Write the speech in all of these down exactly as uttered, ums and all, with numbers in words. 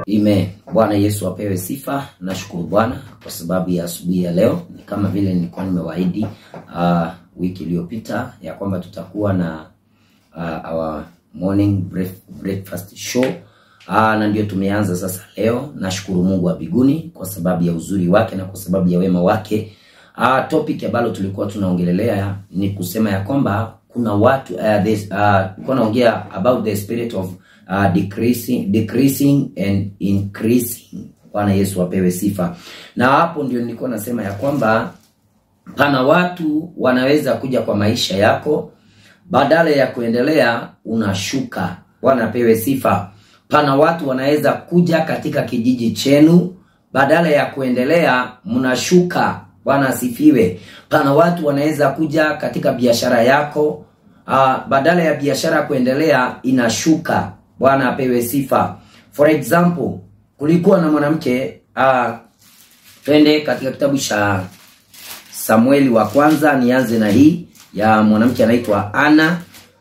Ime, Bwana Yesu apewe sifa. Nashukuru Bwana kwa sababu ya asubuhi ya leo. Ni kama vile nilikuwa nimewaahidi uh, wiki iliyopita ya kwamba tutakuwa na uh, our morning breakfast show. Uh, na ndio tumeanza sasa leo. Nashukuru Mungu wa mbinguni kwa sababu ya uzuri wake na kwa sababu ya wema wake. Uh, topic ambalo tulikuwa tunaongelelea ni kusema ya kwamba kuna watu uh, this uh kuna ongea about the spirit of uh, decreasing decreasing and increasing. Bwana Yesu apewe sifa. Na hapo ndio nilikuwa nasema ya kwamba pana watu wanaweza kuja kwa maisha yako, badala ya kuendelea unashuka. Bwana apewe sifa. Pana watu wanaweza kuja katika kijiji chenu, badala ya kuendelea mnashuka. Bwana asifiwe. Pana watu wanaweza kuja katika biashara yako, uh, badala ya biashara kuendelea inashuka. Bwana apewe sifa. For example, kulikuwa na mwanamke, uh, twende katika kitabu cha Samueli wa kwanza, nianze na hii ya mwanamke anaitwa Ana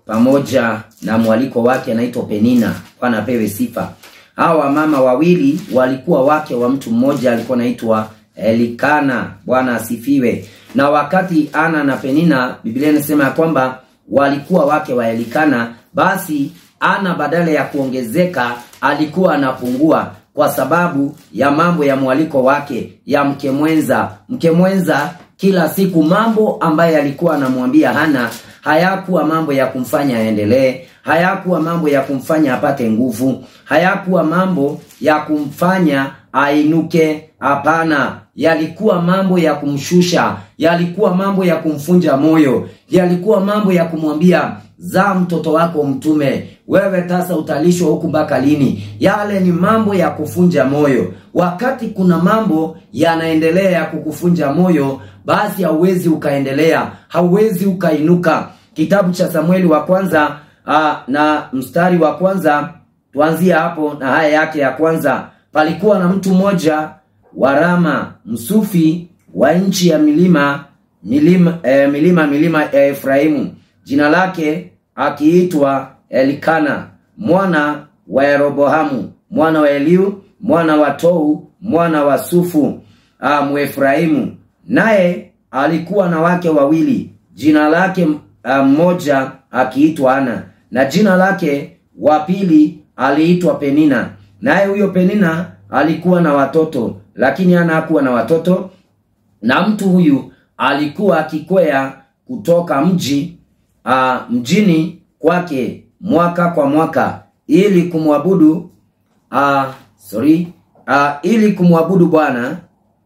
pamoja na mwaliko wake anaitwa Penina. Bwana apewe sifa. Hawa mama wawili walikuwa wake wa mtu mmoja alikuwa anaitwa Elikana. Bwana asifiwe. Na wakati Ana na Penina, Biblia inasema ya kwamba walikuwa wake wa Elikana, basi Ana badala ya kuongezeka alikuwa anapungua kwa sababu ya mambo ya mwaliko wake ya mke mwenza. Mke mwenza kila siku mambo ambaye alikuwa anamwambia Hana hayakuwa mambo ya kumfanya aendelee, hayakuwa mambo ya kumfanya apate nguvu, hayakuwa mambo ya kumfanya ainuke. Hapana, yalikuwa mambo ya kumshusha, yalikuwa mambo ya kumfunja moyo, yalikuwa mambo ya kumwambia za mtoto wako mtume, wewe sasa utalishwa huku mpaka lini. Yale ni mambo ya kufunja moyo. Wakati kuna mambo yanaendelea ya kukufunja moyo, basi hauwezi ukaendelea, hauwezi ukainuka. Kitabu cha Samueli wa kwanza uh, na mstari wa kwanza, tuanzia hapo na haya yake ya kwanza. Palikuwa na mtu mmoja wa Rama, msufi wa nchi ya milima milima eh, milima milima ya Efraimu, jina lake akiitwa Elikana, mwana wa Yeroboamu, mwana wa Eliu, mwana wa Tou, mwana wa Sufu, uh, Mwefraimu. Naye alikuwa na wake wawili, jina lake mmoja uh, akiitwa Ana, na jina lake wa pili aliitwa Penina. Naye huyo Penina alikuwa na watoto, lakini Ana hakuwa na watoto. Na mtu huyu alikuwa akikwea kutoka mji uh, mjini kwake mwaka kwa mwaka ili kumwabudu uh, sorry uh, ili kumwabudu Bwana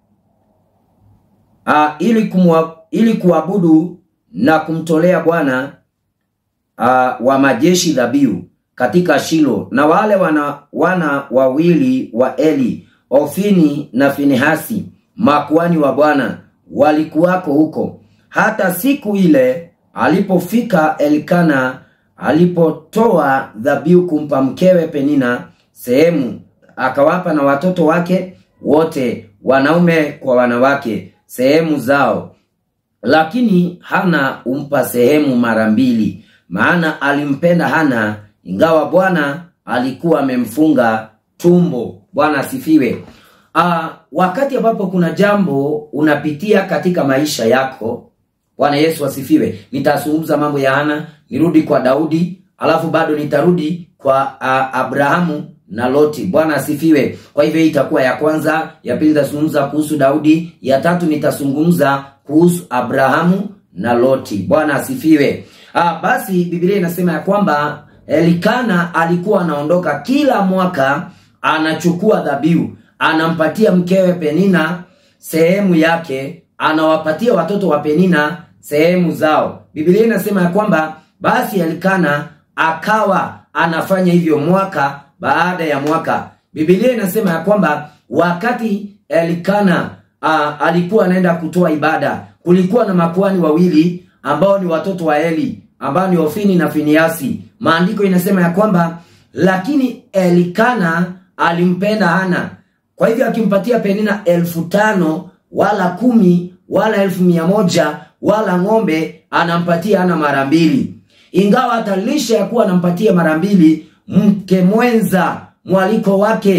uh, ili kumwa, ili kuabudu na kumtolea Bwana uh, wa majeshi dhabihu katika Shilo. Na wale wana wana wawili wa Eli, Ofini na Finehasi, makuhani wa Bwana, walikuwako huko. Hata siku ile alipofika Elikana, alipotoa dhabihu kumpa mkewe Penina sehemu, akawapa na watoto wake wote, wanaume kwa wanawake, sehemu zao. Lakini Hana umpa sehemu mara mbili, maana alimpenda Hana, ingawa Bwana alikuwa amemfunga tumbo. Bwana asifiwe. Uh, wakati ambapo kuna jambo unapitia katika maisha yako, Bwana Yesu asifiwe. Nitazungumza mambo ya Hana, nirudi kwa Daudi, alafu bado nitarudi kwa uh, Abrahamu na Loti. Bwana asifiwe. Kwa hivyo itakuwa ya kwanza, ya pili nitazungumza kuhusu Daudi, ya tatu nitazungumza kuhusu Abrahamu na Loti. Bwana asifiwe. Ah, basi Biblia inasema ya kwamba Elikana alikuwa anaondoka kila mwaka, anachukua dhabihu, anampatia mkewe Penina sehemu yake, anawapatia watoto wa Penina sehemu zao. Biblia inasema ya kwamba basi Elikana akawa anafanya hivyo mwaka baada ya mwaka. Biblia inasema ya kwamba wakati Elikana uh, alikuwa anaenda kutoa ibada, kulikuwa na makuhani wawili ambao ni watoto wa Eli, ambao ni Ofini na Finiasi. Maandiko inasema ya kwamba lakini Elikana alimpenda Hana, kwa hivyo akimpatia Penina elfu tano wala kumi wala elfu mia moja wala ng'ombe, anampatia Hana mara mbili. Ingawa hata lisha ya kuwa anampatia mara mbili, mke mwenza mwaliko wake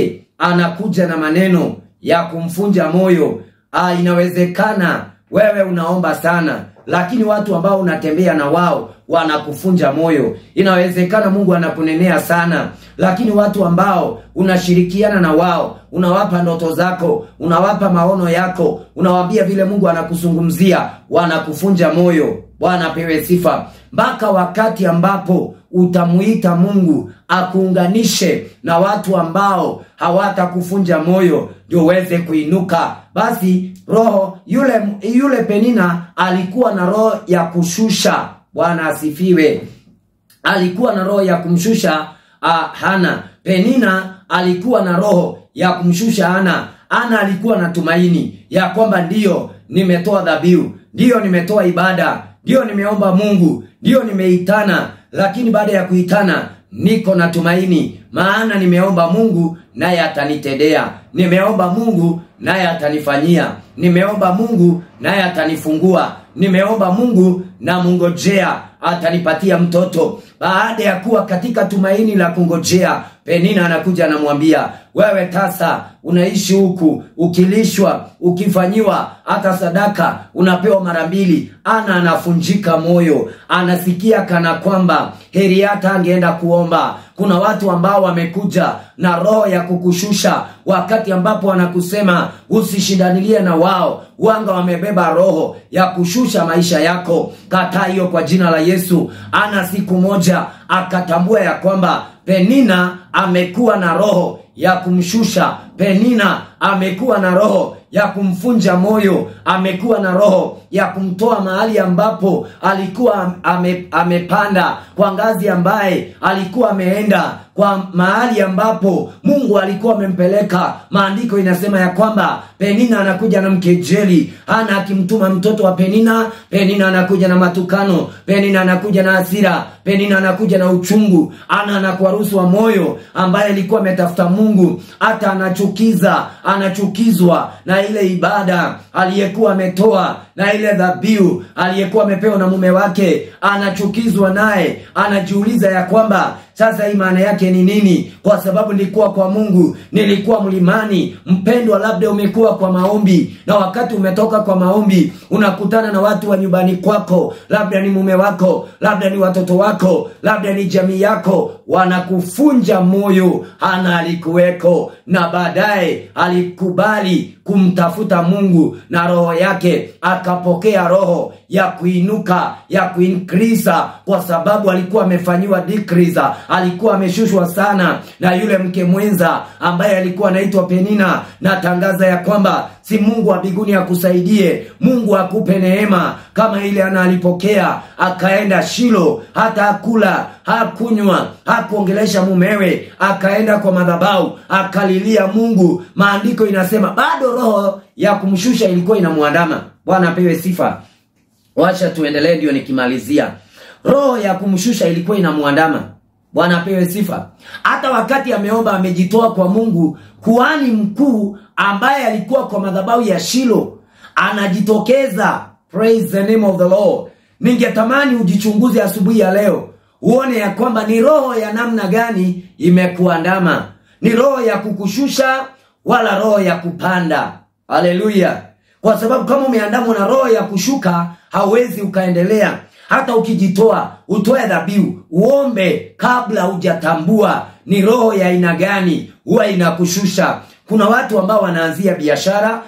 anakuja na maneno ya kumfunja moyo. Ah, inawezekana wewe unaomba sana, lakini watu ambao unatembea na wao wanakufunja moyo. Inawezekana Mungu anakunenea sana, lakini watu ambao unashirikiana na wao, unawapa ndoto zako, unawapa maono yako, unawaambia vile Mungu anakuzungumzia, wanakufunja moyo. Bwana apewe sifa. Mpaka wakati ambapo utamuita Mungu akuunganishe na watu ambao hawatakufunja moyo, ndio uweze kuinuka. Basi roho yule yule Penina alikuwa na roho ya kushusha. Bwana asifiwe. Alikuwa na roho ya kumshusha uh, Hana. Penina alikuwa na roho ya kumshusha Hana. Hana alikuwa na tumaini ya kwamba ndiyo nimetoa dhabihu, ndiyo nimetoa ibada, ndiyo nimeomba Mungu, ndiyo nimeitana, lakini baada ya kuitana niko na tumaini, maana nimeomba Mungu naye atanitendea. Nimeomba Mungu naye atanifanyia. Nimeomba Mungu naye atanifungua. Nimeomba Mungu na mungojea atanipatia mtoto. Baada ya kuwa katika tumaini la kungojea, Penina anakuja anamwambia, wewe tasa unaishi huku ukilishwa, ukifanyiwa hata sadaka unapewa mara mbili. Ana anafunjika moyo, anasikia kana kwamba heri hata angeenda kuomba. Kuna watu ambao wamekuja na roho ya kukushusha, wakati ambapo wanakusema usishindanilie na wao. Wanga wamebeba roho ya kushusha maisha yako. Kataa hiyo kwa jina la Yesu. Ana siku moja akatambua ya kwamba Penina amekuwa na roho ya kumshusha. Penina amekuwa na roho ya kumfunja moyo. Amekuwa na roho ya kumtoa mahali ambapo alikuwa ame, amepanda, kwa ngazi ambaye alikuwa ameenda, kwa mahali ambapo Mungu alikuwa amempeleka. Maandiko inasema ya kwamba Penina anakuja na mkejeli. Hana akimtuma mtoto wa Penina, Penina anakuja na matukano, Penina anakuja na hasira, Penina anakuja na uchungu. Ana anakuarusu wa moyo ambaye alikuwa ametafuta Mungu, hata anachukiza, anachukizwa na ile ibada aliyekuwa ametoa, na ile dhabihu aliyekuwa amepewa na mume wake. Anachukizwa naye, anajiuliza ya kwamba sasa hii maana yake ni nini? Kwa sababu nilikuwa kwa Mungu, nilikuwa mlimani. Mpendwa, labda umekuwa kwa maombi, na wakati umetoka kwa maombi unakutana na watu wa nyumbani kwako, labda ni mume wako, labda ni watoto wako, labda ni jamii yako, wanakufunja moyo. Hana alikuweko, na baadaye alikubali kumtafuta Mungu, na roho yake akapokea roho ya kuinuka, ya kuincrease, kwa sababu alikuwa amefanyiwa decrease. Alikuwa ameshushwa sana na yule mke mwenza ambaye alikuwa anaitwa Penina. Na tangaza ya kwamba si Mungu wa mbinguni akusaidie, Mungu akupe neema kama ile ana alipokea. Akaenda Shilo, hata akula, hakunywa, hakuongelesha mumewe, akaenda kwa madhabahu, akalilia Mungu. Maandiko inasema bado roho ya kumshusha ilikuwa inamuandama. Bwana apewe sifa. Wacha tuendelee ndio nikimalizia. Roho ya kumshusha ilikuwa inamuandama. Bwana apewe sifa. Hata wakati ameomba, amejitoa kwa Mungu, kuhani mkuu ambaye alikuwa kwa madhabahu ya Shilo anajitokeza. Praise the name of the Lord. Ningetamani ujichunguze asubuhi ya leo, uone ya kwamba ni roho ya namna gani imekuandama. Ni roho ya kukushusha wala roho ya kupanda. Haleluya. Kwa sababu kama umeandamwa na roho ya kushuka, hauwezi ukaendelea. Hata ukijitoa, utoe dhabihu, uombe kabla hujatambua ni roho ya aina gani huwa inakushusha. Kuna watu ambao wanaanzia biashara,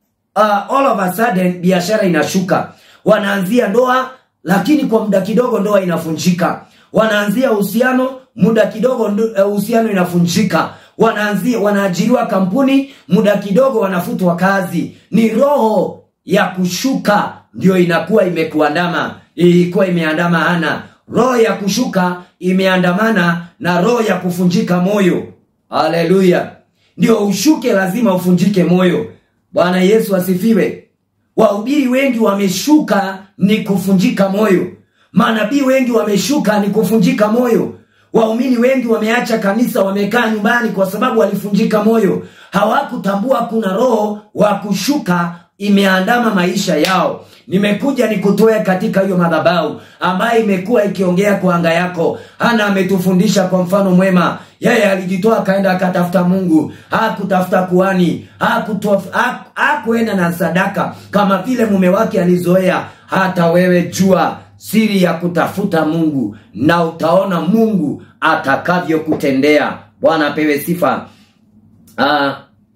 uh, all of a sudden biashara inashuka. Wanaanzia ndoa, lakini kwa muda kidogo ndoa inafunjika. Wanaanzia uhusiano, muda kidogo uhusiano uh, inafunjika. Wanaanzia wanaajiriwa kampuni, muda kidogo wanafutwa kazi. Ni roho ya kushuka ndio inakuwa imekuandama. Ilikuwa imeandama Hana. Roho ya kushuka imeandamana na roho ya kufunjika moyo. Haleluya. Ndio ushuke lazima ufunjike moyo. Bwana Yesu asifiwe. Wahubiri wengi wameshuka ni kufunjika moyo. Manabii wengi wameshuka ni kufunjika moyo. Waumini wengi wameacha kanisa, wamekaa nyumbani kwa sababu walifunjika moyo. Hawakutambua kuna roho wa kushuka imeandama maisha yao. Nimekuja nikutoe katika hiyo madhabahu ambayo imekuwa ikiongea kwa anga yako. Hana ametufundisha kwa mfano mwema. Yeye alijitoa akaenda akatafuta Mungu, hakutafuta kuhani, hakutoa hakuenda na sadaka kama vile mume wake alizoea. Hata wewe jua siri ya kutafuta Mungu na utaona Mungu atakavyo kutendea. Bwana apewe sifa. Ah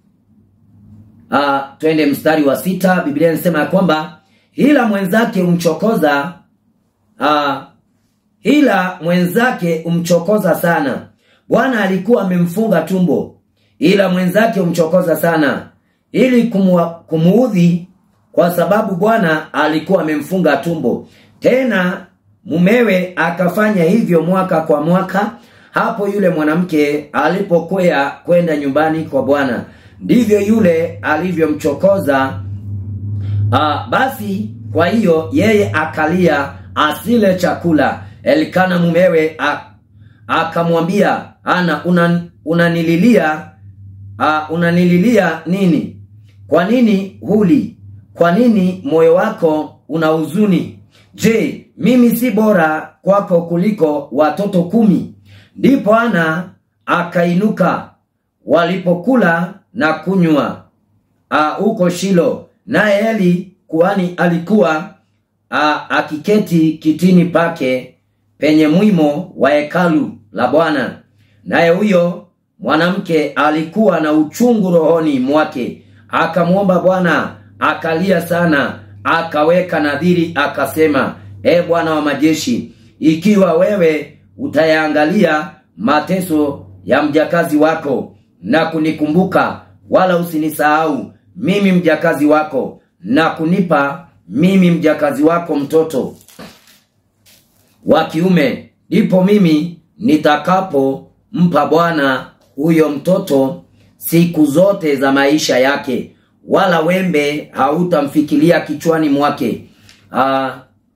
ah twende mstari wa sita. Biblia inasema ya kwamba ila mwenzake umchokoza ah ila mwenzake umchokoza sana. Bwana alikuwa amemfunga tumbo, ila mwenzake umchokoza sana ili kumuudhi, kwa sababu Bwana alikuwa amemfunga tumbo. Tena mumewe akafanya hivyo mwaka kwa mwaka. Hapo yule mwanamke alipokwea kwenda nyumbani kwa Bwana, ndivyo yule alivyomchokoza. Ah, basi kwa hiyo yeye akalia asile chakula. Elikana mumewe akamwambia, Ana, unan, unanililia uh, unanililia nini? Kwa nini huli? Kwa nini moyo wako una huzuni? Je, mimi si bora kwako kuliko watoto kumi? Ndipo Ana akainuka walipokula na kunywa huko uh, Shilo, naye Eli kuhani alikuwa uh, akiketi kitini pake penye mwimo wa hekalu la Bwana. Naye huyo mwanamke alikuwa na uchungu rohoni mwake, akamuomba Bwana, akalia sana, akaweka nadhiri akasema, e Bwana wa majeshi, ikiwa wewe utayaangalia mateso ya mjakazi wako na kunikumbuka, wala usinisahau mimi mjakazi wako, na kunipa mimi mjakazi wako mtoto wa kiume, ndipo mimi nitakapo mpa Bwana huyo mtoto siku zote za maisha yake, wala wembe hautamfikilia kichwani mwake. Uh,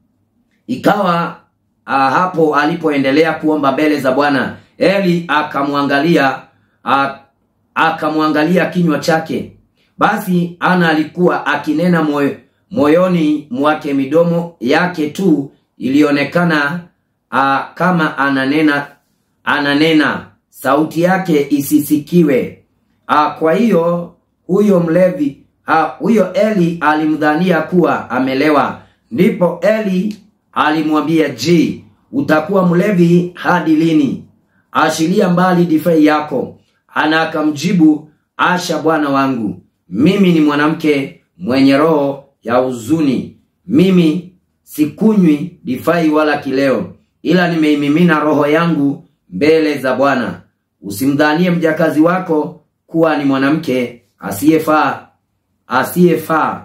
ikawa uh, hapo alipoendelea kuomba mbele za Bwana, Eli akamwangalia uh, akamwangalia kinywa chake. Basi Ana alikuwa akinena moyo, moyoni mwake, midomo yake tu ilionekana uh, kama ananena ananena, sauti yake isisikiwe. Uh, kwa hiyo huyo mlevi uh, huyo Eli alimdhania kuwa amelewa. Ndipo Eli alimwambia, je, utakuwa mlevi hadi lini? Ashilia mbali divai yako. Ana akamjibu, asha bwana wangu, mimi ni mwanamke mwenye roho ya huzuni. Mimi sikunywi divai wala kileo, ila nimeimimina roho yangu mbele za Bwana. Usimdhanie mjakazi wako kuwa ni mwanamke asiyefaa asiyefaa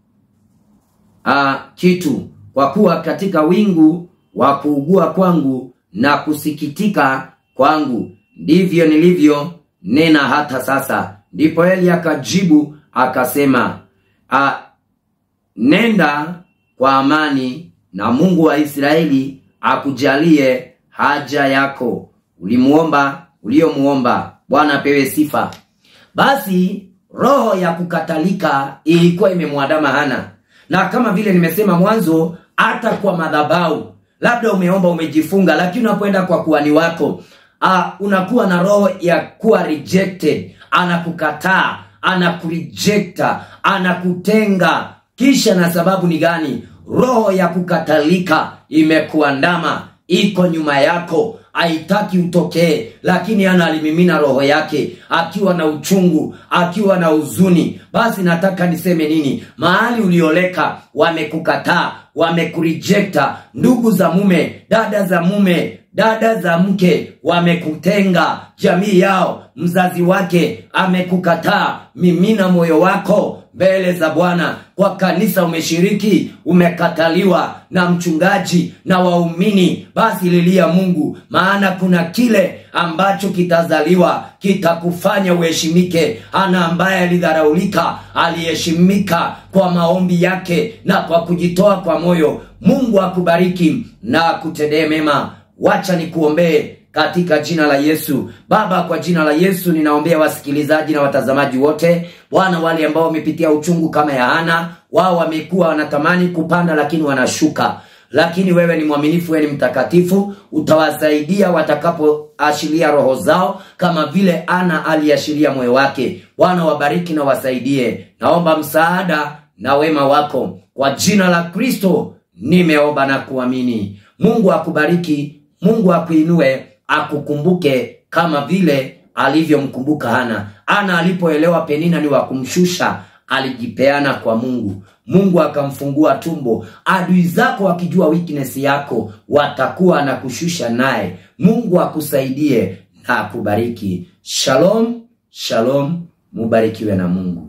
ah kitu, kwa kuwa katika wingu wa kuugua kwangu na kusikitika kwangu ndivyo nilivyo nena hata sasa. Ndipo Eli akajibu akasema, ah nenda kwa amani, na Mungu wa Israeli akujalie haja yako ulimuomba uliomuomba. Bwana pewe sifa. Basi roho ya kukatalika ilikuwa imemwandama Hana, na kama vile nimesema mwanzo, hata kwa madhabahu, labda umeomba umejifunga, lakini unapoenda kwa kuhani wako uh, unakuwa na roho ya kuwa rejected. Anakukataa, anakurejecta, anakutenga. Kisha na sababu ni gani? Roho ya kukatalika imekuandama, iko nyuma yako, haitaki utokee. Lakini Ana alimimina roho yake akiwa na uchungu, akiwa na huzuni. Basi nataka niseme nini? Mahali ulioleka wamekukataa, wamekurejecta. Ndugu za mume, dada za mume, dada za mke wamekutenga, jamii yao, mzazi wake amekukataa. Mimina moyo wako mbele za Bwana. Kwa kanisa umeshiriki, umekataliwa na mchungaji na waumini, basi lilia Mungu, maana kuna kile ambacho kitazaliwa kitakufanya uheshimike. Ana ambaye alidharaulika aliheshimika kwa maombi yake na kwa kujitoa kwa moyo. Mungu akubariki na akutendee mema. Wacha nikuombee. katika jina la Yesu. Baba, kwa jina la Yesu ninaombea wasikilizaji na watazamaji wote. Bwana, wale ambao wamepitia uchungu kama ya Hana, wao wamekuwa wanatamani kupanda lakini wanashuka. Lakini wewe ni mwaminifu, wewe ni mtakatifu, utawasaidia watakapoashiria roho zao kama vile Ana aliashiria moyo wake. Bwana, wabariki na wasaidie. Naomba msaada na wema wako. Kwa jina la Kristo nimeomba na kuamini. Mungu akubariki, Mungu akuinue, akukumbuke kama vile alivyomkumbuka Hana. Ana alipoelewa Penina ni wa kumshusha, alijipeana kwa Mungu. Mungu akamfungua tumbo. Adui zako wakijua weakness yako, watakuwa na kushusha naye. Mungu akusaidie na akubariki. Shalom, shalom, mubarikiwe na Mungu.